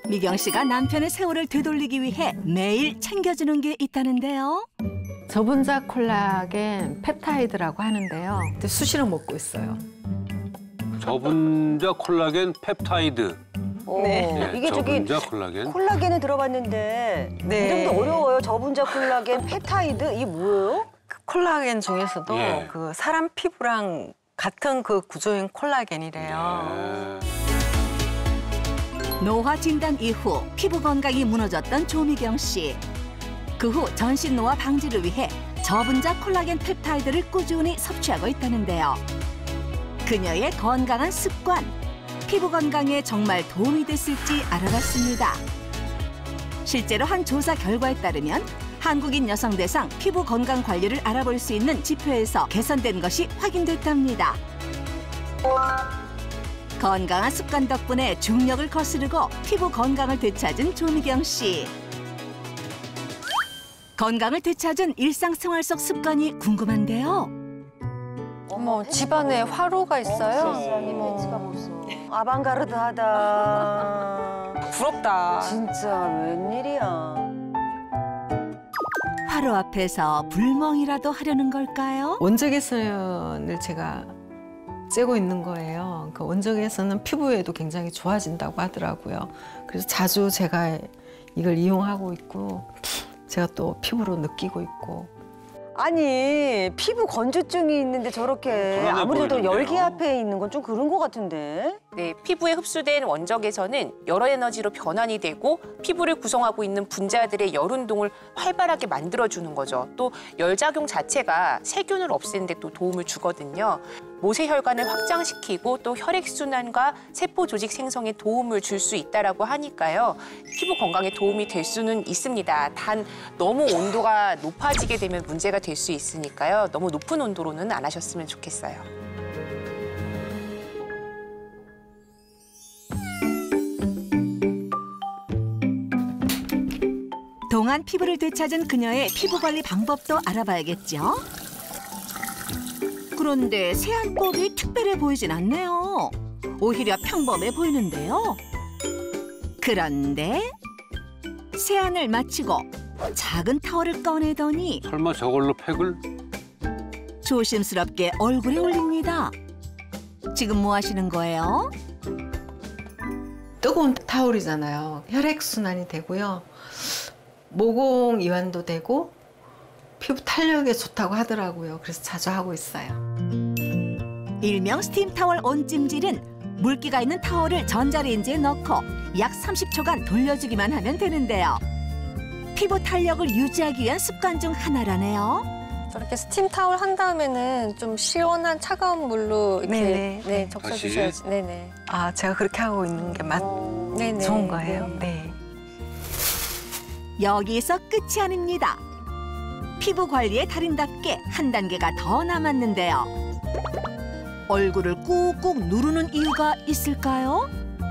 미경 씨가 남편의 세월을 되돌리기 위해 매일 챙겨주는 게 있다는데요. 저분자 콜라겐 펩타이드라고 하는데요. 수시로 먹고 있어요. 저분자 콜라겐 펩타이드. 네. 이게 저분자 콜라겐. 콜라겐은 들어봤는데 네. 이름도 어려워요. 저분자 콜라겐 펩타이드 이게 뭐예요? 그 콜라겐 중에서도 예. 그 사람 피부랑 같은 그 구조인 콜라겐이래요. 노화 진단 이후 피부 건강이 무너졌던 조미경 씨. 그 후 전신 노화 방지를 위해 저분자 콜라겐 펩타이드를 꾸준히 섭취하고 있다는데요. 그녀의 건강한 습관, 피부 건강에 정말 도움이 됐을지 알아봤습니다. 실제로 한 조사 결과에 따르면 한국인 여성 대상 피부 건강 관리를 알아볼 수 있는 지표에서 개선된 것이 확인됐답니다. 건강한 습관 덕분에 중력을 거스르고 피부 건강을 되찾은 조미경 씨. 건강을 되찾은 일상생활 속 습관이 궁금한데요. 어머, 집안에 화로가 있어요? 아방가르드하다. 부럽다. 진짜 웬일이야. 화로 앞에서 불멍이라도 하려는 걸까요? 원적외선을 제가 쬐고 있는 거예요. 그 원적외선은 피부에도 굉장히 좋아진다고 하더라고요. 그래서 자주 제가 이걸 이용하고 있고 제가 또 피부로 느끼고 있고. 아니 피부 건조증이 있는데 저렇게 불안해 아무래도 보이는데요. 열기 앞에 있는 건 좀 그런 것 같은데. 네, 피부에 흡수된 원적외선은 여러 에너지로 변환이 되고 피부를 구성하고 있는 분자들의 열 운동을 활발하게 만들어주는 거죠. 또 열작용 자체가 세균을 없애는 데 또 도움을 주거든요. 모세혈관을 확장시키고 또 혈액순환과 세포 조직 생성에 도움을 줄 수 있다라고 하니까요. 피부 건강에 도움이 될 수는 있습니다. 단 너무 온도가 높아지게 되면 문제가 될 수 있으니까요. 너무 높은 온도로는 안 하셨으면 좋겠어요. 동안 피부를 되찾은 그녀의 피부 관리 방법도 알아봐야겠죠? 그런데 세안법이 특별해 보이진 않네요. 오히려 평범해 보이는데요. 그런데 세안을 마치고 작은 타월을 꺼내더니 설마 저걸로 팩을? 조심스럽게 얼굴에 올립니다. 지금 뭐 하시는 거예요? 뜨거운 타올이잖아요. 혈액순환이 되고요. 모공 이완도 되고 피부 탄력에 좋다고 하더라고요. 그래서 자주 하고 있어요. 일명 스팀 타월 온찜질은 물기가 있는 타월을 전자레인지에 넣고 약 30초간 돌려주기만 하면 되는데요. 피부 탄력을 유지하기 위한 습관 중 하나라네요. 저렇게 스팀 타월 한 다음에는 좀 시원한 차가운 물로 이렇게 네네. 네, 적셔주셔야지. 네네. 아, 제가 그렇게 하고 있는 게 네네. 좋은 거예요. 네. 여기서 끝이 아닙니다. 피부 관리의 달인답게 한 단계가 더 남았는데요. 얼굴을 꾹꾹 누르는 이유가 있을까요?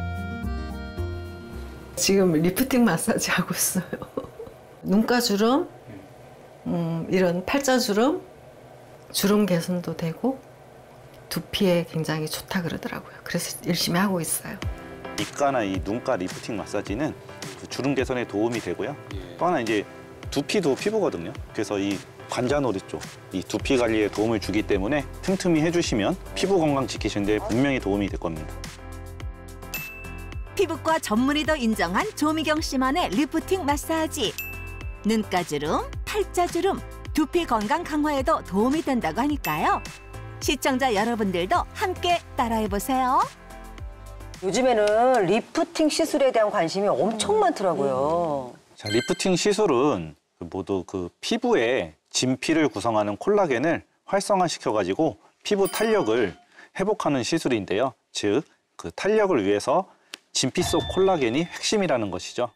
지금 리프팅 마사지 하고 있어요. 눈가주름, 이런 팔자주름, 주름 개선도 되고 두피에 굉장히 좋다 그러더라고요. 그래서 열심히 하고 있어요. 입가나 이 눈가 리프팅 마사지는 그 주름 개선에 도움이 되고요. 또 하나 이제 두피도 피부거든요. 그래서 이 관자놀이 쪽, 이 두피 관리에 도움을 주기 때문에 틈틈이 해주시면 피부 건강 지키시는데 분명히 도움이 될 겁니다. 피부과 전문의도 인정한 조미경 씨만의 리프팅 마사지. 눈가주름, 팔자주름, 두피 건강 강화에도 도움이 된다고 하니까요. 시청자 여러분들도 함께 따라해보세요. 요즘에는 리프팅 시술에 대한 관심이 엄청 많더라고요. 자, 리프팅 시술은 모두 그 피부에 진피를 구성하는 콜라겐을 활성화시켜가지고 피부 탄력을 회복하는 시술인데요. 즉, 그 탄력을 위해서 진피 속 콜라겐이 핵심이라는 것이죠.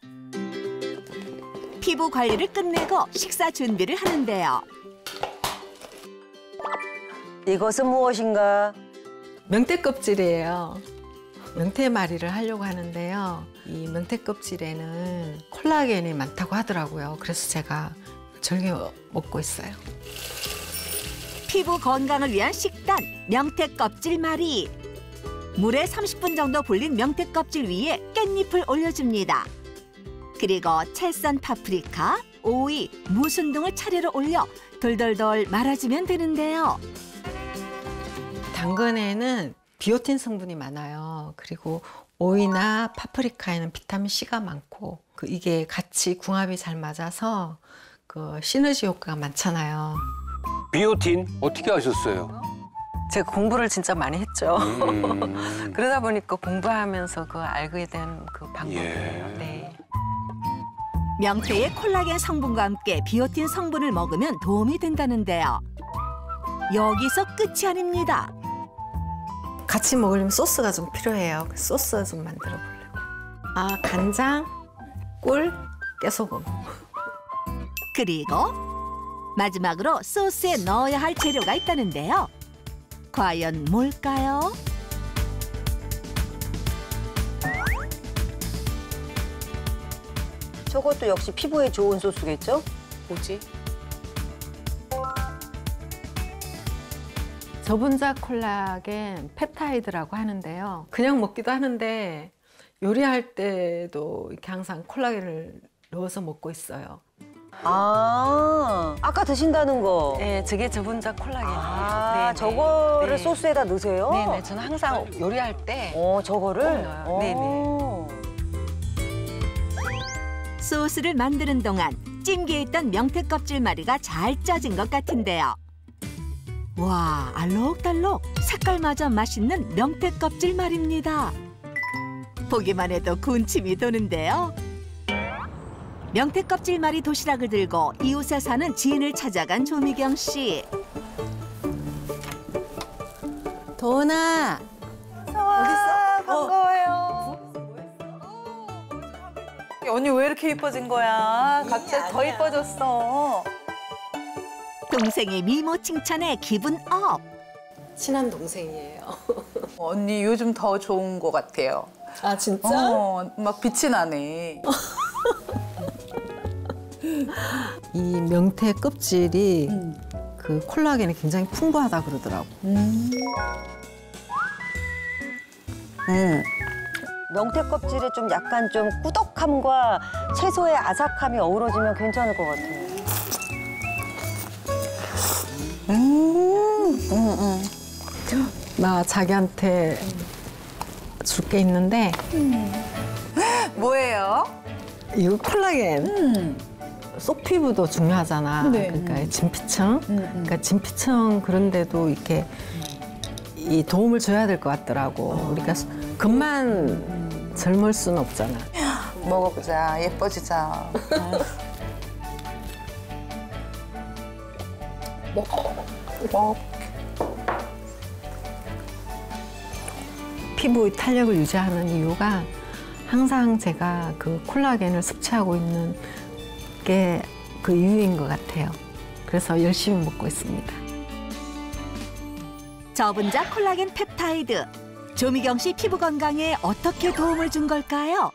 피부 관리를 끝내고 식사 준비를 하는데요. 이것은 무엇인가? 명태 껍질이에요. 명태말이를 하려고 하는데요. 이 명태 껍질에는 콜라겐이 많다고 하더라고요. 그래서 제가 즐겨 먹고 있어요. 피부 건강을 위한 식단, 명태 껍질말이. 물에 30분 정도 불린 명태 껍질 위에 깻잎을 올려줍니다. 그리고 채 썬 파프리카, 오이, 무순 등을 차례로 올려 돌돌돌 말아주면 되는데요. 당근에는 비오틴 성분이 많아요. 그리고 오이나 파프리카에는 비타민 C가 많고 이게 같이 궁합이 잘 맞아서 그 시너지 효과가 많잖아요. 비오틴 어떻게 아셨어요? 제가 공부를 진짜 많이 했죠. 그러다 보니까 공부하면서 알게 된 그 방법이에요. 예. 네. 명태의 콜라겐 성분과 함께 비오틴 성분을 먹으면 도움이 된다는데요. 여기서 끝이 아닙니다. 같이 먹으려면 소스가 좀 필요해요. 소스 좀 만들어 보려고. 간장, 꿀, 깨소금. 그리고 마지막으로 소스에 넣어야 할 재료가 있다는데요. 과연 뭘까요? 저것도 역시 피부에 좋은 소스겠죠? 뭐지? 저분자 콜라겐 펩타이드라고 하는데요. 그냥 먹기도 하는데 요리할 때도 이렇게 항상 콜라겐을 넣어서 먹고 있어요. 아까 드신다는 거. 네, 저게 저분자 콜라겐이에요. 네, 저거를 네. 소스에다 넣으세요? 네네, 저는 항상 요리할 때 저거를? 꼭 넣어요. 소스를 만드는 동안 찜기에 있던 명태 껍질마리가 잘 쪄진 것 같은데요. 와, 알록달록 색깔마저 맛있는 명태 껍질말입니다. 보기만 해도 군침이 도는데요. 명태 껍질말이 도시락을 들고 이웃에 사는 지인을 찾아간 조미경 씨. 도은아, 어딨어? 반가워요. 언니 왜 이렇게 이뻐진 거야? 갑자기 더 이뻐졌어. 동생의 미모 칭찬에 기분 업. 친한 동생이에요. 언니 요즘 더 좋은 것 같아요. 아, 진짜? 막 빛이 나네. 이 명태 껍질이 그 콜라겐이 굉장히 풍부하다 그러더라고. 명태 껍질에 좀 약간 좀 꾸덕함과 채소의 아삭함이 어우러지면 괜찮을 것 같아요. 나 자기한테 줄 게 있는데 뭐예요? 이거 콜라겐. 속 피부도 중요하잖아. 네. 그러니까 진피층. 그러니까 진피층 그런데도 이렇게 이 도움을 줘야 될 것 같더라고. 우리가 금만 젊을 수는 없잖아. 먹어보자. 예뻐지자. 먹어. 피부 탄력을 유지하는 이유가 항상 제가 그 콜라겐을 섭취하고 있는 게 그 이유인 것 같아요. 그래서 열심히 먹고 있습니다. 저분자 콜라겐 펩타이드. 조미경 씨 피부 건강에 어떻게 도움을 준 걸까요?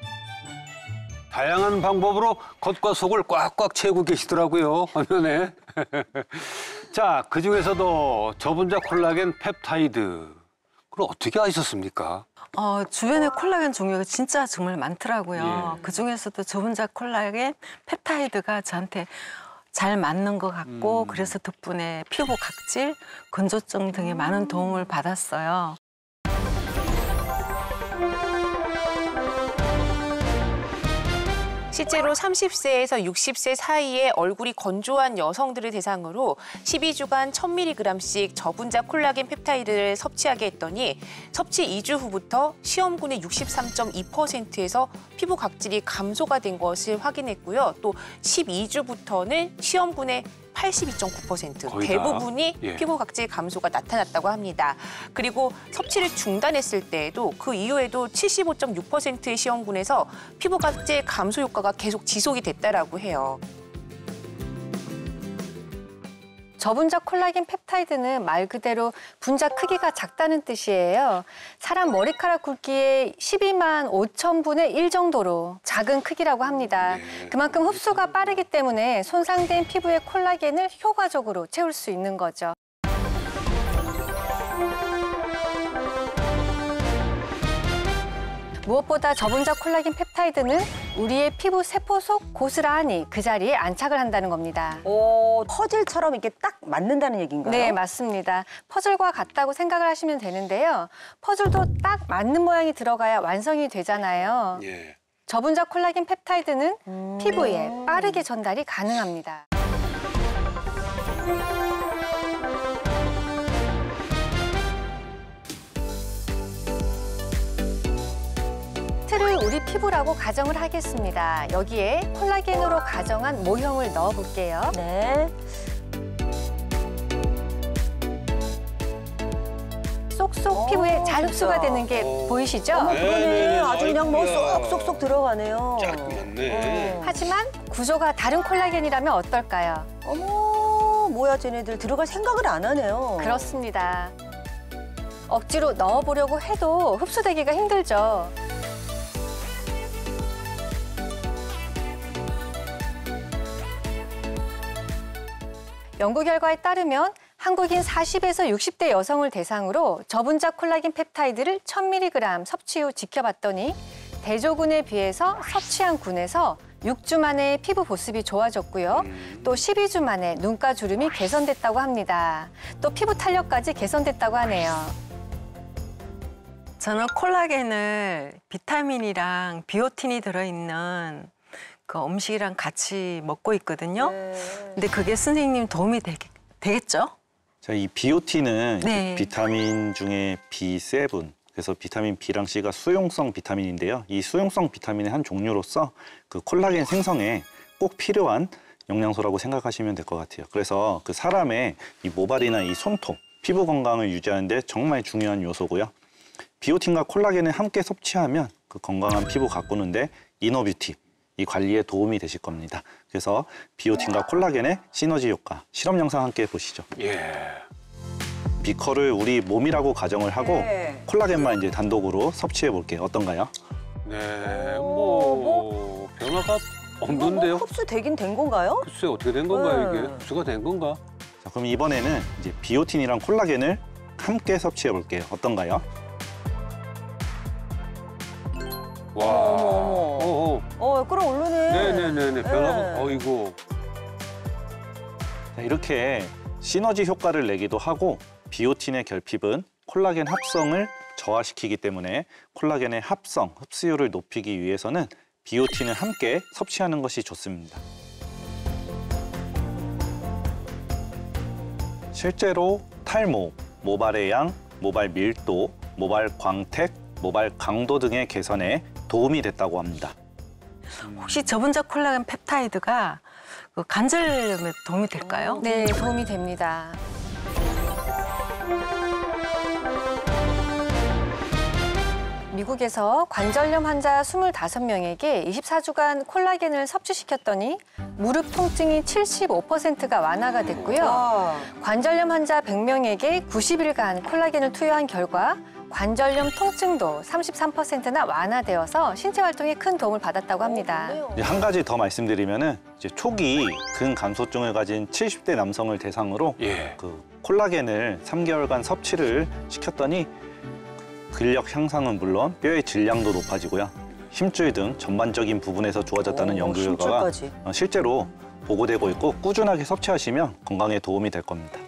다양한 방법으로 겉과 속을 꽉꽉 채우고 계시더라고요, 화면에. 자, 그중에서도 저분자 콜라겐 펩타이드. 그걸 어떻게 아셨습니까? 주변에 콜라겐 종류가 진짜 정말 많더라고요. 예. 그중에서도 저분자 콜라겐 펩타이드가 저한테 잘 맞는 것 같고 그래서 덕분에 피부 각질, 건조증 등의 많은 도움을 받았어요. 실제로 30세에서 60세 사이에 얼굴이 건조한 여성들을 대상으로 12주간 1000mg씩 저분자 콜라겐 펩타이드를 섭취하게 했더니 섭취 2주 후부터 시험군의 63.2%에서 피부 각질이 감소가 된 것을 확인했고요. 또 12주부터는 시험군의 82.9% 거의 다. 대부분이 예. 피부 각질 감소가 나타났다고 합니다. 그리고 섭취를 중단했을 때에도 그 이후에도 75.6%의 시험군에서 피부 각질 감소 효과가 계속 지속이 됐다라고 해요. 저분자 콜라겐 펩타이드는 말 그대로 분자 크기가 작다는 뜻이에요. 사람 머리카락 굵기의 12만 5천 분의 1 정도로 작은 크기라고 합니다. 그만큼 흡수가 빠르기 때문에 손상된 피부의 콜라겐을 효과적으로 채울 수 있는 거죠. 무엇보다 저분자 콜라겐 펩타이드는 우리의 피부 세포 속 고스란히 그 자리에 안착을 한다는 겁니다. 오, 퍼즐처럼 이렇게 딱 맞는다는 얘기인가요? 네, 맞습니다. 퍼즐과 같다고 생각을 하시면 되는데요. 퍼즐도 딱 맞는 모양이 들어가야 완성이 되잖아요. 예. 저분자 콜라겐 펩타이드는 피부에 빠르게 전달이 가능합니다. 틀을 우리 피부라고 가정을 하겠습니다. 여기에 콜라겐으로 가정한 모형을 넣어볼게요. 네. 쏙쏙 피부에 잘 흡수가 진짜. 되는 게 보이시죠? 어머, 그러네. 네네네. 아주 그냥 뭐 아이고야. 쏙쏙쏙 들어가네요. 쫙 맞네. 하지만 구조가 다른 콜라겐이라면 어떨까요? 어머, 뭐야 쟤네들 들어갈 생각을 안 하네요. 그렇습니다. 억지로 넣어보려고 해도 흡수되기가 힘들죠. 연구 결과에 따르면 한국인 40에서 60대 여성을 대상으로 저분자 콜라겐 펩타이드를 1000mg 섭취 후 지켜봤더니 대조군에 비해서 섭취한 군에서 6주 만에 피부 보습이 좋아졌고요. 또 12주 만에 눈가 주름이 개선됐다고 합니다. 또 피부 탄력까지 개선됐다고 하네요. 저는 콜라겐을 비타민이랑 비오틴이 들어있는 그 음식이랑 같이 먹고 있거든요. 근데 그게 선생님 도움이 되겠죠? 자, 이 비오틴은 네. 비타민 중에 B7, 그래서 비타민 B랑 C가 수용성 비타민인데요. 이 수용성 비타민의 한 종류로서 그 콜라겐 생성에 꼭 필요한 영양소라고 생각하시면 될 것 같아요. 그래서 그 사람의 이 모발이나 이 손톱, 피부 건강을 유지하는 데 정말 중요한 요소고요. 비오틴과 콜라겐을 함께 섭취하면 그 건강한 피부 가꾸는데 이너뷰티, 이 관리에 도움이 되실 겁니다. 그래서 비오틴과 콜라겐의 시너지 효과, 실험 영상 함께 보시죠. 예. 비커를 우리 몸이라고 가정을 하고 네. 콜라겐만 이제 단독으로 섭취해 볼게요. 어떤가요? 네. 오, 변화가 뭐 없는데요? 흡수되긴 된 건가요? 글쎄 어떻게 된 건가요 네. 이게? 흡수가 된 건가? 자, 그럼 이번에는 이제 비오틴이랑 콜라겐을 함께 섭취해 볼게요. 어떤가요? 와. 어머. 어허. 끌어오르네. 네네네네. 변화가. 네. 어이구. 자, 이렇게 시너지 효과를 내기도 하고 비오틴의 결핍은 콜라겐 합성을 저하시키기 때문에 콜라겐의 합성, 흡수율을 높이기 위해서는 비오틴을 함께 섭취하는 것이 좋습니다. 실제로 탈모, 모발의 양, 모발 밀도, 모발 광택, 모발 강도 등의 개선에 도움이 됐다고 합니다. 혹시 저분자 콜라겐 펩타이드가 그 관절염에 도움이 될까요? 네, 도움이 됩니다. 미국에서 관절염 환자 25명에게 24주간 콜라겐을 섭취시켰더니 무릎 통증이 75%가 완화가 됐고요. 와. 관절염 환자 100명에게 90일간 콜라겐을 투여한 결과 관절염 통증도 33%나 완화되어서 신체 활동에 큰 도움을 받았다고 합니다. 이제 한 가지 더 말씀드리면은 이제 초기 근감소증을 가진 70대 남성을 대상으로 예. 그 콜라겐을 3개월간 섭취를 시켰더니 근력 향상은 물론 뼈의 질량도 높아지고요. 힘줄 등 전반적인 부분에서 좋아졌다는 오, 연구 결과가 힘줄까지. 실제로 보고되고 있고 꾸준하게 섭취하시면 건강에 도움이 될 겁니다.